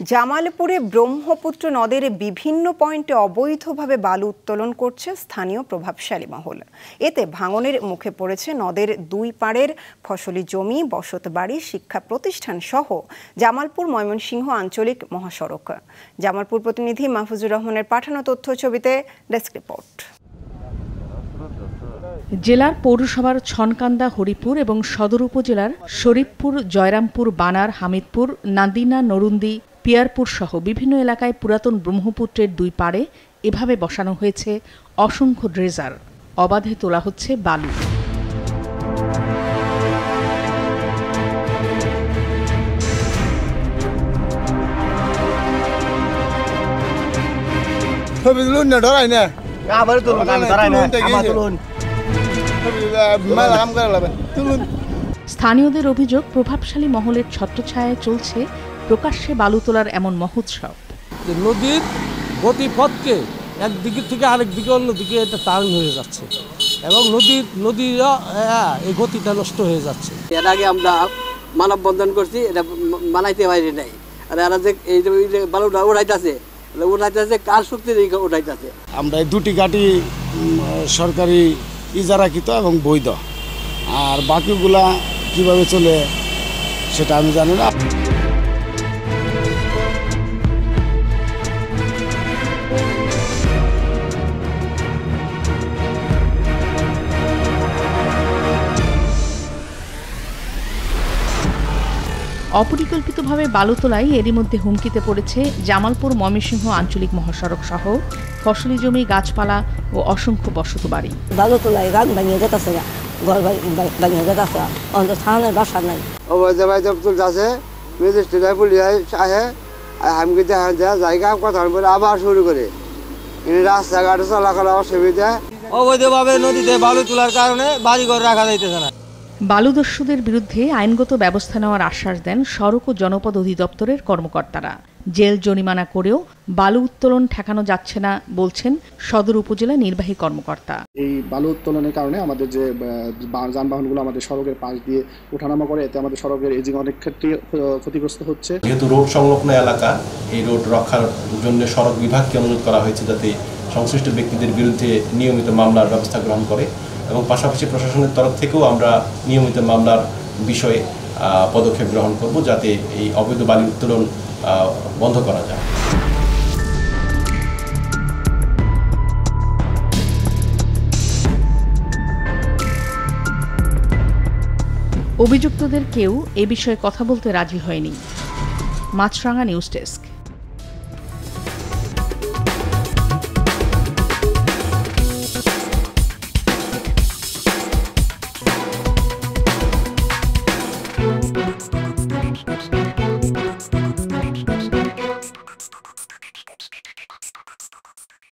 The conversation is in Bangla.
জামালপুরে ব্রহ্মপুত্র নদের বিভিন্ন পয়েন্টে অবৈধভাবে বালু উত্তোলন করছে স্থানীয় প্রভাবশালী মহল। এতে ভাঙনের মুখে পড়েছে নদের দুই পাড়ের ফসলি জমি, বসতবাড়ি, শিক্ষা প্রতিষ্ঠান সহ জামালপুর ময়মনসিংহ আঞ্চলিক মহাসড়ক। জামালপুর প্রতিনিধি মাহফুজুর রহমানের পাঠানো তথ্য ছবিতে ডেস্ক রিপোর্ট। জেলার পৌরসভার ছনকান্দা, হরিপুর এবং সদর উপজেলার শরীফপুর, জয়রামপুর, বানার, হামিদপুর, নাদিনা, নরুন্দি, পিয়ারপুর সহ বিভিন্ন এলাকায় পুরাতন ব্রহ্মপুত্রের দুই পাড়ে এভাবে বসানো হয়েছে অসংখ্য ড্রেজার। অবাধে তোলা হচ্ছে বালু। স্থানীয়দের অভিযোগ, প্রভাবশালী মহলের ছত্রছায়ায় চলছে প্রকাশ্যে বালু তোলার এমন মহোৎসব। নদীর গতিপথকে একদিকে থেকে আরেক দিকে অন্যদিকে এটা টার্ন হয়ে যাচ্ছে এবং নদীর এই গতিটা নষ্ট হয়ে যাচ্ছে। এর আগে আমরা মানববন্ধন করছি, এটা মানাইতে পারি নাই। আর এরা যে এই যে বালুটা উঠাইতেছে কার শক্তির উঠাইতেছে। আমরা এই দুটি ঘাটি সরকারি ইজারাকৃত এবং বৈধ, আর বাকিগুলা কিভাবে চলে সেটা আমি জানি না। অপরিকল্পিতভাবে বালু তোলায় এরই মধ্যে হুমকিতে পড়েছে জামালপুর ময়মনসিংহ আঞ্চলিক মহাসড়ক সহ ফসলি জমি, গাছপালা ও অসংখ্য বসতবাড়ি। বালু তোলায় রান ভাঙিয়ে যেতেছে, ঘর ভাঙিয়ে যেতেছে, অন্তত থানার বাসা নাই। আবার শুরু করে রাস্তাঘাটে চলাচল অসুবিধা। অবৈধভাবে নদীতে বালু তোলার কারণে বাড়িঘর রাখা যাইতেছে না। বালুদস্যুদের বিরুদ্ধে আইনগত ব্যবস্থা নেওয়ার আশ্বাস দেন সড়ক ও জনপদ অধিদপ্তরের কর্মকর্তারা। জেল জরিমানা করেও বালু উত্তোলন ঠেকানো যাচ্ছে না বলছেন সদর উপজেলা নির্বাহী কর্মকর্তা। এই বালু উত্তোলনের কারণে আমাদের যে যানবাহনগুলো আমাদের সড়কের পাশ দিয়ে ওঠানামা করে, এতে আমাদের সড়কের এজিং অনেক ক্ষেত্রে ক্ষতিগ্রস্ত হচ্ছে। যেহেতু রোড সংলগ্ন এলাকা, এই রোড রক্ষার জন্য সড়ক বিভাগকে অনুরোধ করা হয়েছে যাতে সংশ্লিষ্ট ব্যক্তিদের বিরুদ্ধে নিয়মিত মামলার ব্যবস্থা গ্রহণ করে এবং পাশাপাশি প্রশাসনের তরফ থেকেও আমরা নিয়মিত মামলার বিষয়ে পদক্ষেপ গ্রহণ করব যাতে এই অবৈধ বালু উত্তোলন বন্ধ করা যায়। অভিযুক্তদের কেউ এ বিষয়ে কথা বলতে রাজি হয়নি। Maasranga news desk.